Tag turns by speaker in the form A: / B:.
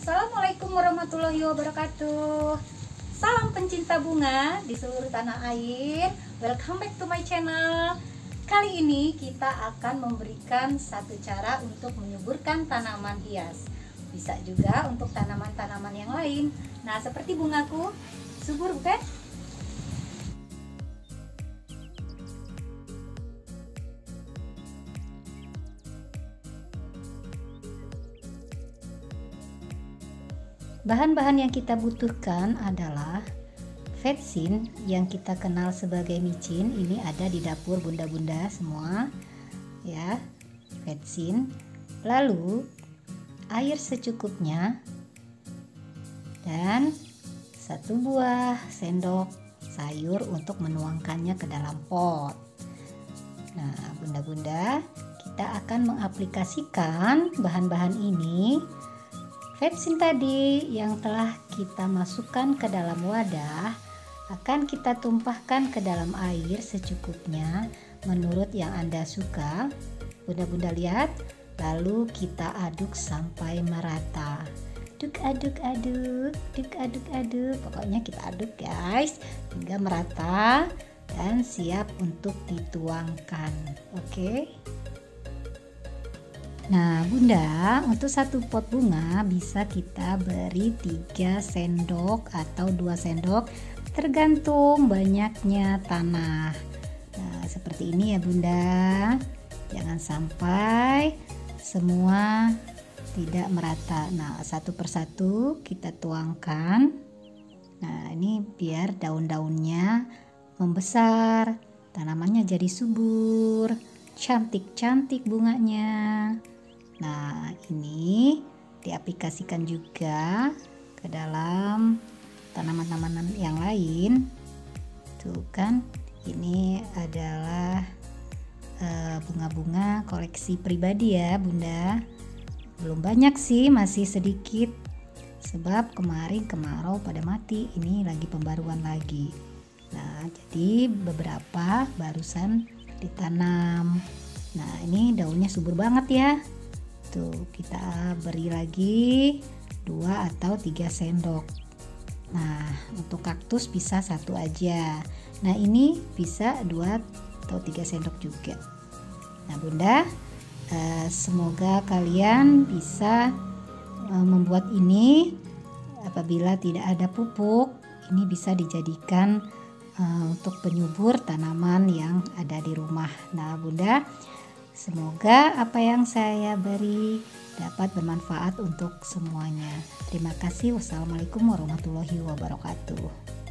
A: Assalamualaikum warahmatullahi wabarakatuh. Salam pencinta bunga di seluruh tanah air. Welcome back to my channel. Kali ini kita akan memberikan satu cara untuk menyuburkan tanaman hias. Bisa juga untuk tanaman-tanaman yang lain. Nah, seperti bungaku, subur bukan? Bahan-bahan yang kita butuhkan adalah vetsin yang kita kenal sebagai micin. Ini ada di dapur bunda-bunda semua ya, vetsin. Lalu air secukupnya dan 1 buah sendok sayur untuk menuangkannya ke dalam pot. Nah, bunda-bunda, kita akan mengaplikasikan bahan-bahan ini. Vetsin tadi yang telah kita masukkan ke dalam wadah akan kita tumpahkan ke dalam air secukupnya menurut yang Anda suka. Bunda-bunda lihat, lalu kita aduk sampai merata. Aduk. Pokoknya kita aduk guys hingga merata dan siap untuk dituangkan. Oke. Nah bunda, untuk 1 pot bunga bisa kita beri 3 sendok atau 2 sendok tergantung banyaknya tanah. Nah seperti ini ya bunda, jangan sampai semua tidak merata. Nah satu persatu kita tuangkan. Nah ini biar daun-daunnya membesar, tanamannya jadi subur, cantik-cantik bunganya. Nah ini diaplikasikan juga ke dalam tanaman-tanaman yang lain. Tuh kan, ini adalah bunga-bunga koleksi pribadi ya bunda. Belum banyak sih, masih sedikit sebab kemarin kemarau pada mati. Ini lagi pembaruan lagi. Nah jadi beberapa barusan ditanam. Nah ini daunnya subur banget ya. Tuh kita beri lagi 2 atau 3 sendok. Nah untuk kaktus bisa 1 aja. Nah ini bisa 2 atau 3 sendok juga. Nah bunda, semoga kalian bisa membuat ini. Apabila tidak ada pupuk, ini bisa dijadikan untuk penyubur tanaman yang ada di rumah. Nah bunda, semoga apa yang saya beri dapat bermanfaat untuk semuanya. Terima kasih. Wassalamualaikum warahmatullahi wabarakatuh.